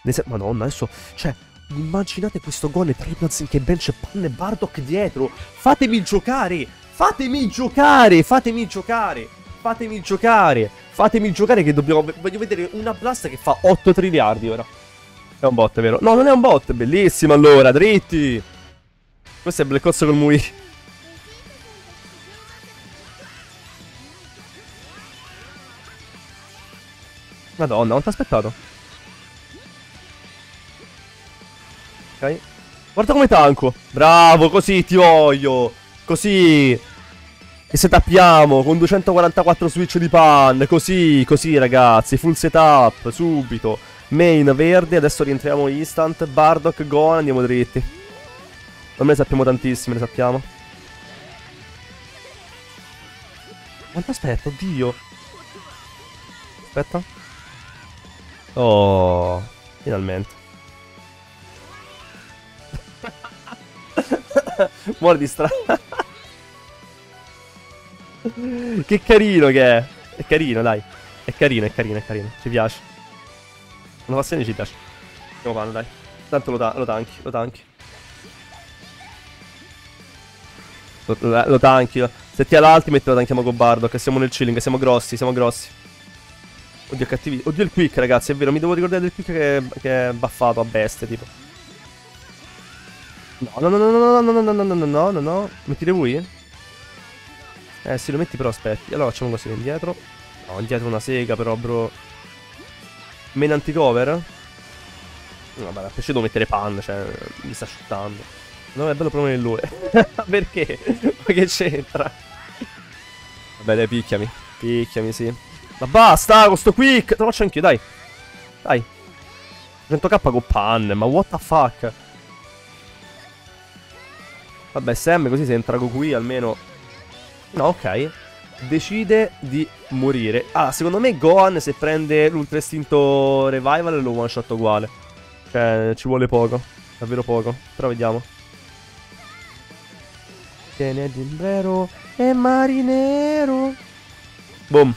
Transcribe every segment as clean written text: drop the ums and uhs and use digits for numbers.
Madonna, adesso... Cioè, immaginate questo gol e Triplazing che bench Pan e Bardock dietro. Fatemi giocare! Fatemi giocare! Fatemi giocare! Fatemi giocare! Fatemi giocare che dobbiamo... Voglio vedere una blast che fa 8 triliardi ora. È un bot, vero? No, non è un bot. Bellissimo allora, dritti. Questo è Black Ops col Mui. Madonna, non ti ho aspettato. Ok. Guarda come tanco. Bravo, così ti voglio. Così. E setappiamo con 244 switch di pan. Così, così ragazzi. Full setup, subito. Main verde, adesso rientriamo instant. Bardock, Gohan, andiamo dritti. Non ne sappiamo tantissime, ne sappiamo. Quanto aspetta, oddio. Aspetta. Oh, finalmente. Muore di strada. Che carino che è. È carino, dai. È carino, è carino, è carino. Ci piace. Una passione ci piace. Andiamo panno, dai. Tanto lo tanchi, lo tanchi. Lo tanchi. Se ti ha l'ultimate lo tanchiamo con Bardock. Siamo nel chilling, siamo grossi, siamo grossi. Oddio, cattivi. Oddio, il quick, ragazzi, è vero. Mi devo ricordare del quick che è buffato a bestia, tipo. No, no, no, no, no, no, no, no, no, no, no, no, no. Mettile voi? Sì, lo metti però aspetti. Allora facciamo così, indietro. No, indietro una sega però, bro. Main anti-cover? No, vabbè, perché devo mettere pan, cioè, mi sta shootando. No, è bello proprio nell'ue. Perché? Ma che c'entra? Vabbè, dai, picchiami. Picchiami, sì. Ma basta con sto quick. Te lo faccio anch'io, dai. Dai. 100k con pan, ma what the fuck? Vabbè, Sam, così se entra qui almeno... No, ok. Decide di morire. Ah, secondo me Gohan se prende l'ultra istinto revival lo one shot uguale. Cioè, ci vuole poco. Davvero poco. Però vediamo. Tiene Dimbrero e marinero. Boom.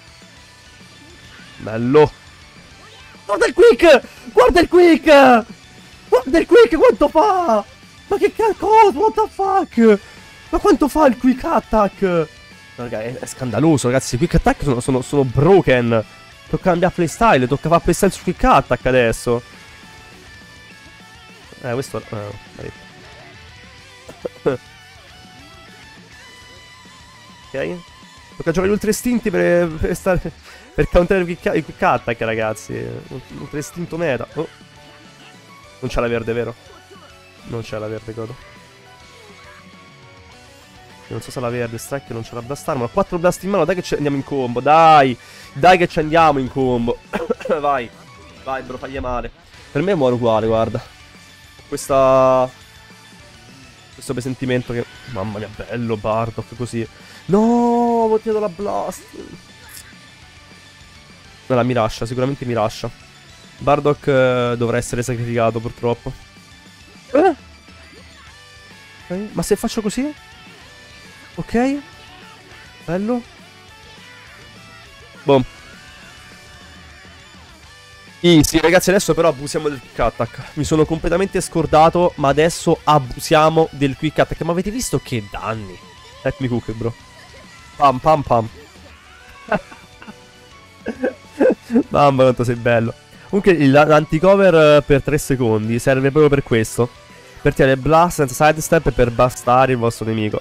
Bello. Guarda il quick! Guarda il quick! Guarda il quick quanto fa! Ma che cazzo? What the fuck? Ma quanto fa il quick attack? Raga, è scandaloso, ragazzi. I quick attack sono broken. Tocca cambiare playstyle. Tocca fare playstyle su quick attack adesso. Questo... ok. Tocca giocare gli ultra istinti per stare... Per counterare il quick attack, ragazzi. Ultra istinto meta. Oh. Non c'è la verde, vero? Non c'è la verde, godo. Non so se la verde strike non c'è la blast armor. 4 blast in mano, dai che ci andiamo in combo. Dai. Dai che ci andiamo in combo. Vai. Vai, bro, fagli male. Per me muore uguale, guarda. Questo presentimento che... Mamma mia, bello Bardock così. No, ho tirato la blast. No, mi lascia, sicuramente mi lascia. Bardock dovrà essere sacrificato, purtroppo. Ok, ma se faccio così? Ok. Bello. Boom. Easy, ragazzi, adesso però abusiamo del quick attack. Mi sono completamente scordato, ma adesso abusiamo del quick attack. Ma avete visto che danni? Let me cook, bro. Pam, pam, pam. Mamma quanto sei bello. Comunque l'anticover per 3 secondi serve proprio per questo. Per tirare blast senza sidestep e per bastare il vostro nemico.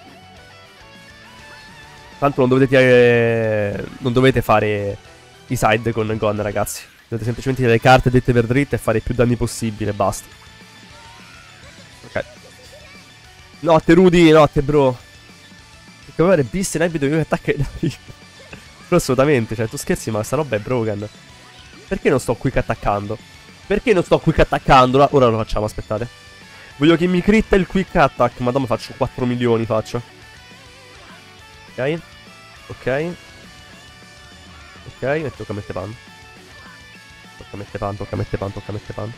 Tanto non dovete tirare... Non dovete fare i side con Gon, ragazzi. Dovete semplicemente tirare le carte dette per dritte e fare più danni possibile, basta. Ok. Notte Rudy, notte bro. Perché avere beast in abito che attacca però assolutamente, cioè tu scherzi ma sta roba è broken. Perché non sto quick attaccando? Perché non sto quick attaccando? Ora lo facciamo, aspettate. Voglio che mi critta il quick attack. Madonna, faccio 4 milioni, faccio. Ok. Ok. Ok, e tocca mettere pan. Tocca mettere pan, tocca mettere pan, tocca mettere pan.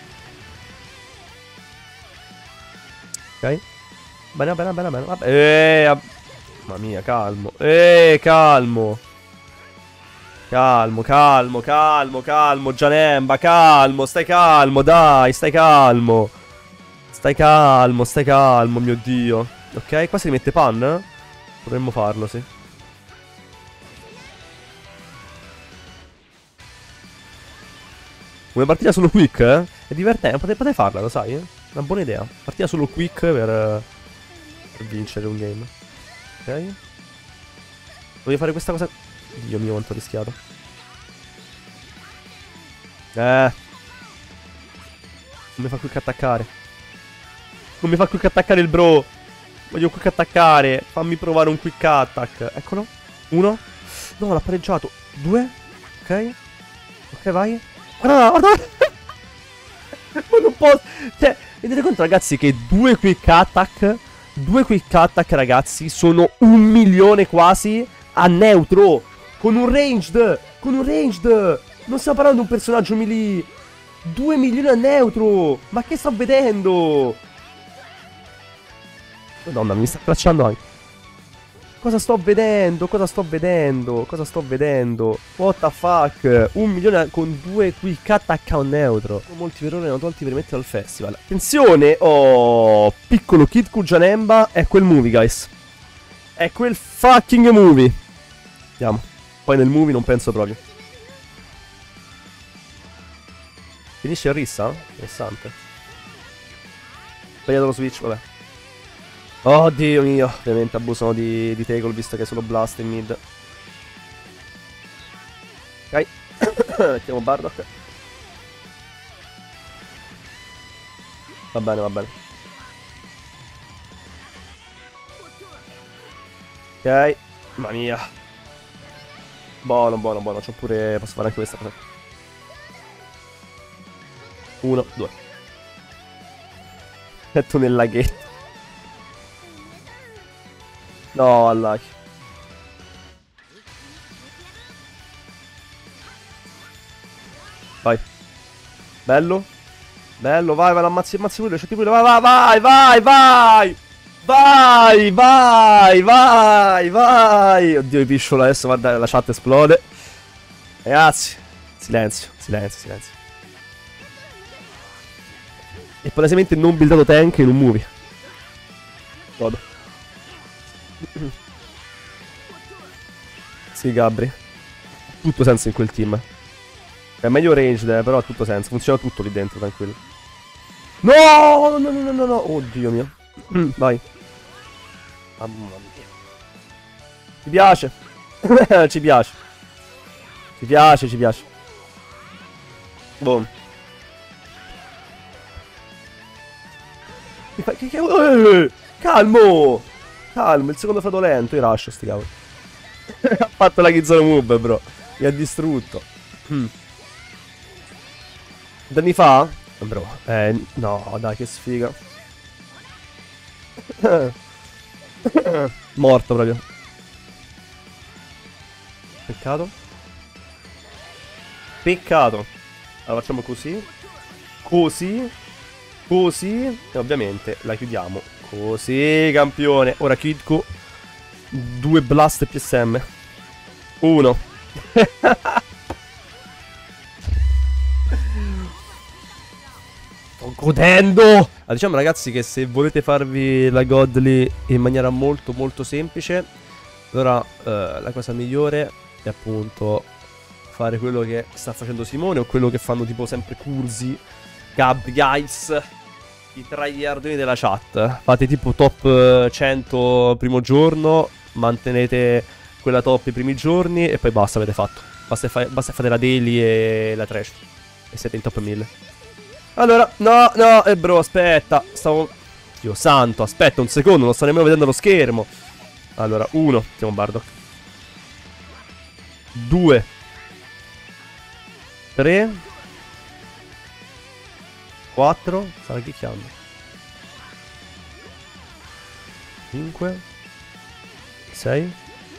Ok. Bene, bene, bene, bene. Vabbè. Mamma mia, calmo. Calmo. Calmo, calmo, calmo, calmo, Janemba, calmo, stai calmo, dai, stai calmo. Stai calmo, mio Dio. Ok, qua si rimette pan? Potremmo farlo, sì. Una partita solo quick, eh? È divertente, potete farla, lo sai? Una buona idea. Partita solo quick per vincere un game. Ok. Voglio fare questa cosa. Dio mio, quanto ho rischiato. Non mi fa quick attaccare. Non mi fa quick attaccare il bro. Voglio quick attaccare. Fammi provare un quick attack. Eccolo. 1. No, l'ha pareggiato. 2. Ok. Ok, vai. Guarda, guarda. Ma non posso. Cioè, vi rendete conto, ragazzi, che 2 quick attack. 2 quick attack, ragazzi, sono 1 milione quasi a neutro. Con un ranged. Con un ranged. Non stiamo parlando di un personaggio melee. 2 milioni a neutro. Ma che sto vedendo? Madonna, mi sta crashando anche. Cosa sto vedendo? Cosa sto vedendo? Cosa sto vedendo? What the fuck? 1 milione con 2 quick attack a un neutro. Molti per ora erano tolti per mettere al festival. Attenzione! Oh, piccolo Kid Kujanemba. È quel movie, guys. È quel fucking movie. Andiamo. Poi nel movie non penso proprio. Finisce il rissa? Interessante. Sbagliato lo switch, vabbè. Oh Dio mio. Ovviamente abusano di tackle visto che è solo blast in mid. Ok. Mettiamo Bardock. Va bene, va bene. Ok. Mamma mia. Buono, buono, buono. C'ho pure. Posso fare anche questa cosa. 1, 2. Metto nel laghetto. No, Allah. Vai. Bello. Bello, vai, vai, ammazzi quello, c'è quello. Vai, vai, vai, vai, vai. Vai, vai, vai, vai. Oddio, i pisciolo adesso, guarda, la chat esplode. Ragazzi, silenzio, silenzio, silenzio. E palesemente non buildato tank in un movie. Godo. Sì, Gabri. Tutto senso in quel team. È meglio ranged, però ha tutto senso. Funziona tutto lì dentro, tranquillo. No, no, no, no, no, no. Oddio mio. Vai. Mamma mia. Ci piace. Ci piace. Ci piace, ci piace. Boom. Calmo. Calmo, il secondo stato lento. Io lascio sti cavoli. Ha fatto la Kizoro Move, bro. Mi ha distrutto. Danni fa? Bro, no, dai, che sfiga. Morto proprio. Peccato. Peccato. Allora facciamo così. Così. Così. E ovviamente la chiudiamo. Così, campione. Ora Kidku. 2 blast PSM. 1. Sto godendo. Diciamo ragazzi che se volete farvi la Godly in maniera molto molto semplice, allora la cosa migliore è appunto fare quello che sta facendo Simone o quello che fanno tipo sempre Curzi, Gabri, Guys, i tryhardoni della chat. Fate tipo top 100 primo giorno, mantenete quella top i primi giorni e poi basta, avete fatto. Basta fare la daily e la trash e siete in top 1000. Allora, no, no, bro, aspetta. Stavo... Dio santo, aspetta un secondo, non sto nemmeno vedendo lo schermo. Allora, 1, mettiamo Bardock. 2 3 4, stava chicchiando. 5 6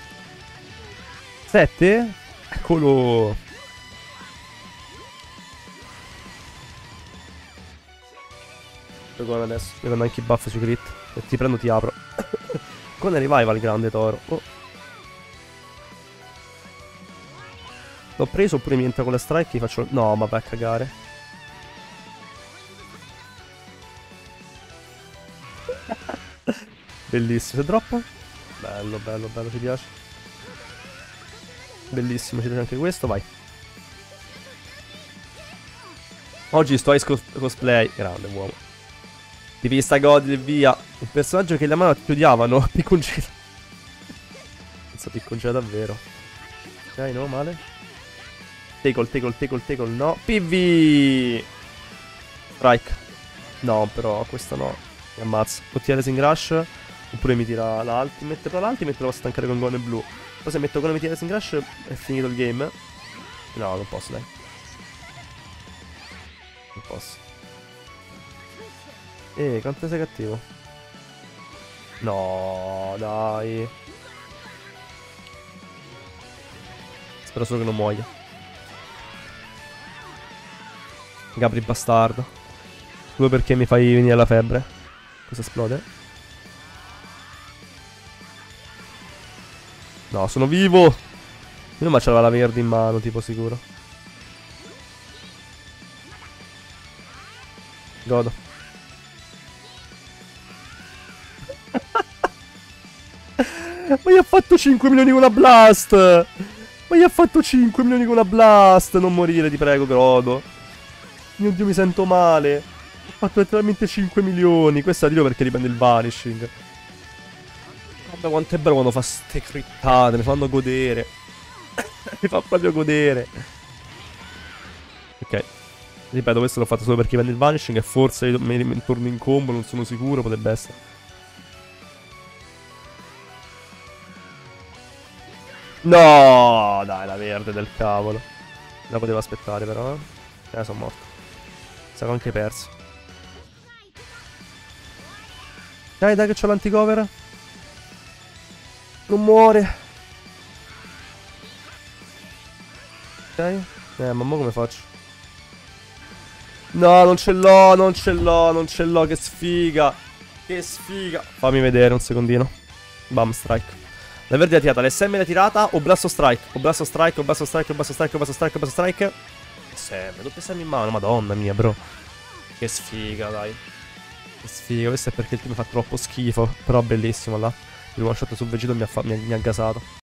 7. Eccolo. Adesso mi vanno anche i buff sui crit. Se ti prendo ti apro. Con revival il grande toro. Oh. L'ho preso oppure mi entra con la strike e faccio... No, ma vai a cagare. Bellissimo. Se droppa? Bello, bello, bello, ti piace? Bellissimo, ci piace anche questo, vai. Oggi sto Ice Cosplay. Grande uomo. Ti vista God e via. Un personaggio che la mano ti odiavano. Picconcino. Penso picconcino davvero. Ok, no, male. Tackle, tackle, tackle, tackle, no. PV. Strike. No, però questo no. Mi ammazza. O tira Racing Rush. Oppure mi tira l'ultimate. Però l'ultimate lo posso stancare con Gone Blue. Però se metto Gone mi tira Racing Rush è finito il game. No, non posso, dai. Non posso. Quanto sei cattivo? No, dai. Spero solo che non muoia. Gabri bastardo. Tu perché mi fai venire la febbre? Cosa esplode? No, sono vivo. Io ma c'aveva la verde in mano, tipo sicuro. Godo. Ma gli ha fatto 5 milioni con la blast. Ma gli ha fatto 5 milioni con la blast. Non morire, ti prego, Godo. Mio Dio, mi sento male. Ha fatto letteralmente 5 milioni. Questo arrivo perché riprende il vanishing. Guarda quanto è bello quando fa ste crittate. Mi fanno godere. Mi fa proprio godere. Ok. Ripeto, questo l'ho fatto solo perché prende il vanishing. E forse mi torno in combo, non sono sicuro. Potrebbe essere. No, dai, la verde del cavolo. La potevo aspettare però, sono morto. Sarò anche perso. Dai, dai che c'ho l'anticover. Non muore. Ok. Ma mo come faccio? No, non ce l'ho, non ce l'ho, non ce l'ho. Che sfiga. Che sfiga. Fammi vedere un secondino. Bam, strike. La verde è tirata, l'SM l'ha tirata, o Blasto Strike, o Blasto Strike, o Blasto Strike, o Blasto Strike, o Blasto Strike, o Blasto Strike. SM, doppio SM in mano, madonna mia, bro. Che sfiga, dai. Che sfiga, questo è perché il team fa troppo schifo, però bellissimo là. Il one shot sul Vegito mi ha gasato.